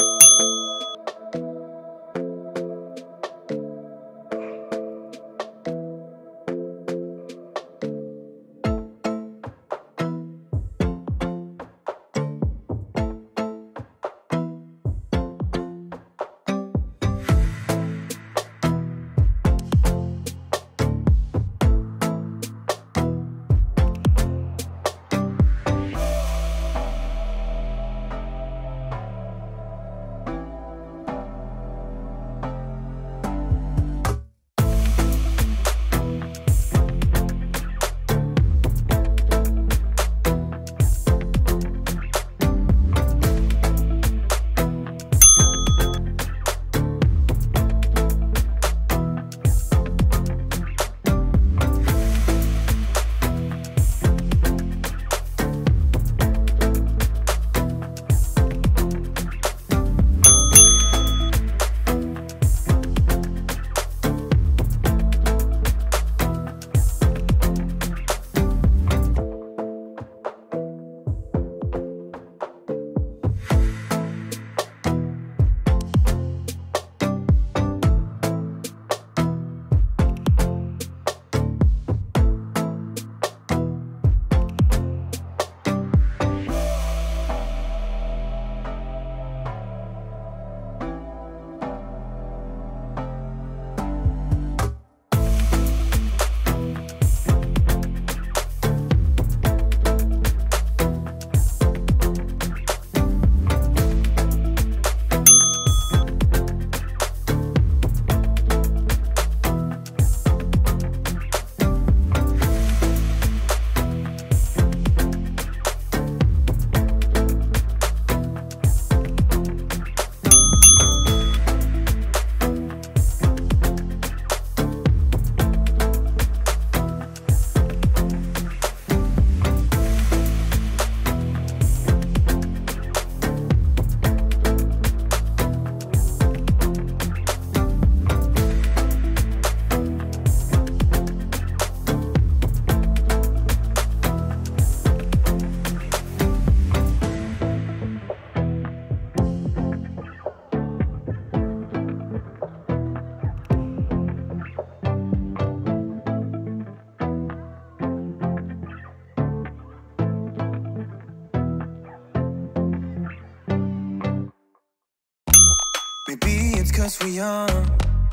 Maybe it's 'cause we're young,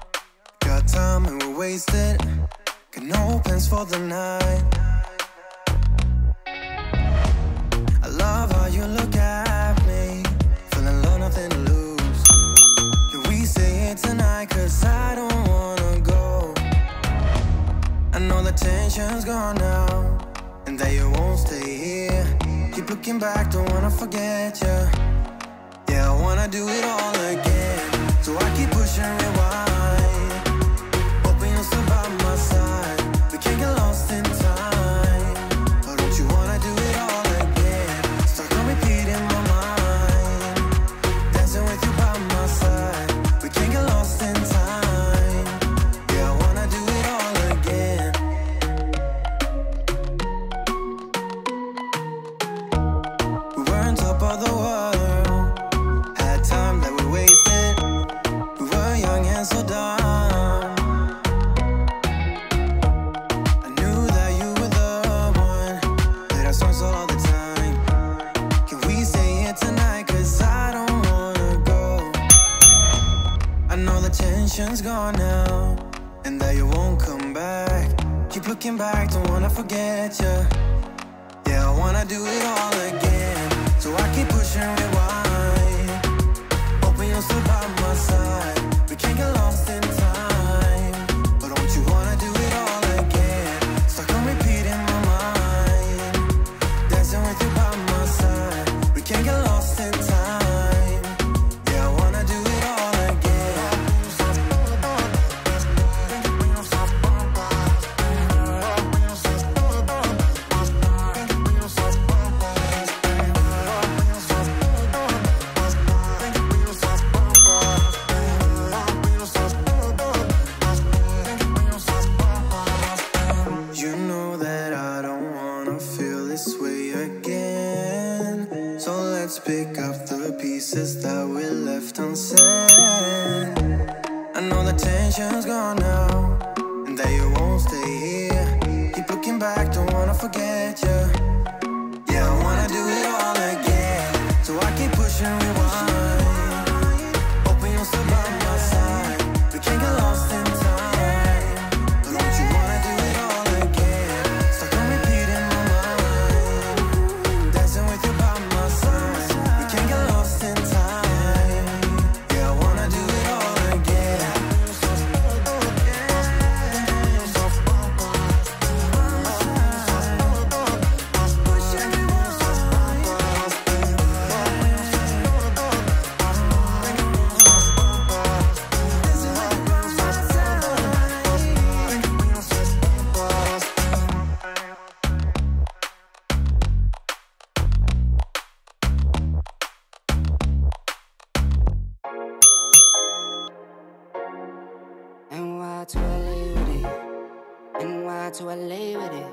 got time and we're wasted, got no plans for the night. I love how you look at me, feeling low, nothing to lose. Can we say it tonight? 'Cause I don't wanna go. I know the tension's gone now, and that you won't stay here. Keep looking back, don't wanna forget you. Yeah, I wanna do it all again, so I keep pushing rewind, hoping you'll still by my side. We can't get lost in time, but don't you wanna do it all again? Stuck on repeat in my mind, dancing with you by my side. We can't get lost in time. Yeah, I wanna do it all again. We were on top of the world, had time that we wasted. We were young and so dumb. I knew that you were the one, played our songs all the time. Can we say it tonight? 'Cause I don't wanna go. I know the tension's gone now, and that you won't come back. Keep looking back, don't wanna forget you. Yeah, I wanna do it all again, so I keep pushing rewind, hoping you'll still by my side. We can't get lost in time, but don't you wanna do it all again? Stuck on repeat in my mind, dancing with you by my side. We can't get lost in time. Yeah, I wanna do it all again. I let's pick up the pieces that we left unsaid. I know the tension's gone now, and that you won't stay here. Keep looking back, don't wanna forget you. Yeah, I wanna do it all again, so I keep pushing rewind. Hoping you'll still by my side. We can't get lost in time. But don't you wanna do it all again? Stuck on repeat in my mind, dancing with you by my side. We can't get lost in time. Yeah, I wanna do it all again. NY to LA with it. NY to LA with it.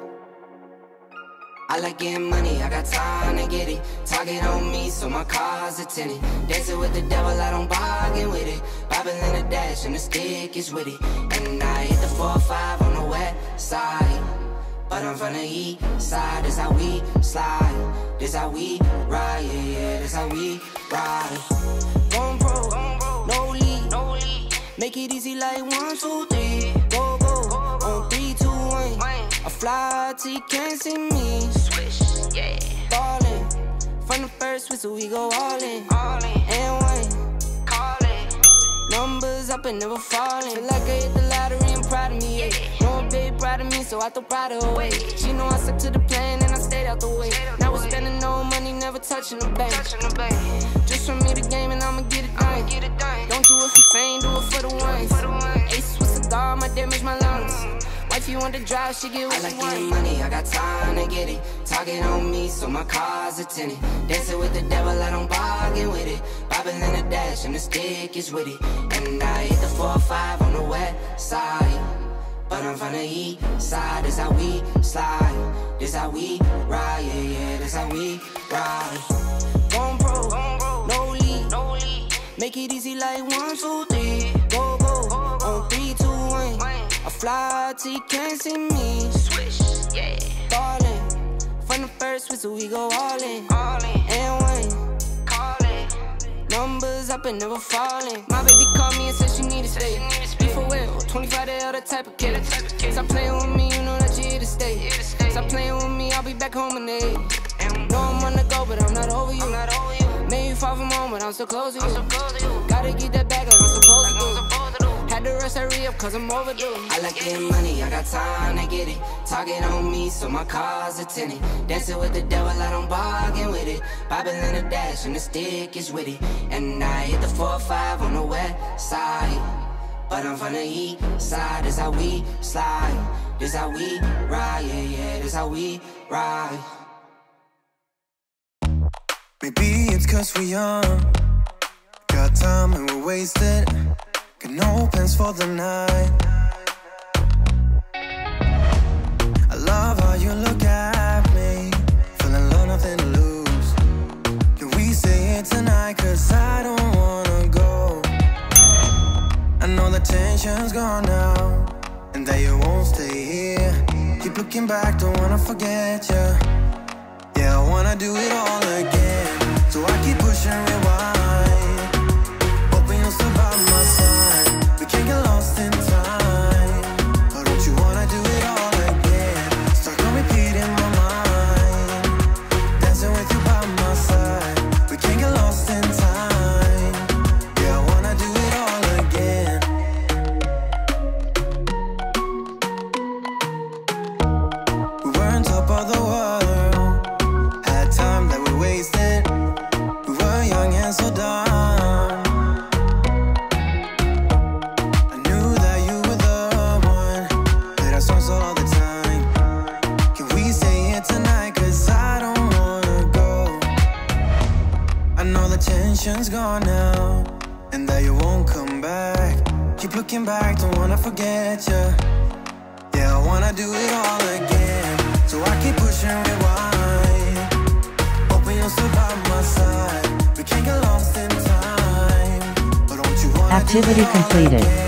I like getting money, I got time to get it. Target on me, so my car's a tenant. Dancing with the devil, I don't bargain with it. Bobbing in the dash, and the stick is with it. And I hit the 4-5 on the west side, but I'm from the east side. This how we slide, this how we ride, yeah, yeah, this how we ride. Going pro, no lead. Make it easy like 1, 2, 3. Go, go, on 3, 2, 1. I fly till you can't see me. Swish, yeah. Ballin', from the first whistle we go all in. And one, call it. Numbers up and never falling. Feel like I hit the lottery and proud of me, yeah. No one baby proud of me, so I throw pride away. She know I stuck to the plan and I stayed out the way. Now we're spending no money, never touching the bank. Just for me the game and I'ma get it done. Don't do it for fame, do it for the ones. Ace with cigar, my damage my lungs. Wife, you want to drive, she get what I like getting money, I got time to get it. Target on me, so my car's a tenant. Dancing with the devil, I don't bargain with it. Bobbing in the dash, and the stick is with it. And I hit the 4-5 on the west side, but I'm from the east side. This how we slide, this how we ride, yeah, yeah, this how we ride. Going pro, no lead. Make it easy like 1, 2, 3. Go, go, on 3, 2, 1. I fly till you can't see me. Swish, yeah. Ballin', from the first whistle we go all in. And one, call it. Numbers up and never falling. My baby called me and said she need to stay. Be for real, 25 the other type of kid. Stop playing with me, you know that you here to stay. Stop playing with me, I'll be back home in 8. Know I'm on the go, but I'm not over you. Made you fall from home, but I'm still close to you. Gotta get that bag like I'm supposed to do. Had to rush that re-up cause I'm overdue. I like getting money, I got time to get it. Target on me, so my car's a tenant. Dancing with the devil, I don't bargain with it. Bobbing in the dash, and the stick is with it. And I hit the 4-5 on the west side, but I'm from the east side. This how we slide, this how we ride, yeah, yeah, this how we ride. Maybe it's cause we're young, got time and we're wasted. Got no plans for the night. I love how you look at me, feeling low, nothing to lose. Can we say it tonight, cause I don't wanna go. I know the tension's gone now, and that you won't stay here. Keep looking back, don't wanna forget you. Yeah, I wanna do it all again, so I keep pushing rewind. Hoping you'll still by my side. We can't get lost in time. But don't you wanna do it all again? Stuck on repeat in my mind, dancing with you by my side. We can't get lost in time. Yeah, I wanna do it all again. We were on top of the world, time that we wasted. We were young and so dumb. I knew that you were the one, played our songs all the time. Can we say it tonight, cause I don't wanna go. I know the tension's gone now, and that you won't come back. Keep looking back, don't wanna forget you. Yeah, I wanna do it all again, so I keep pushing rewind. You're still by my side. Activity completed.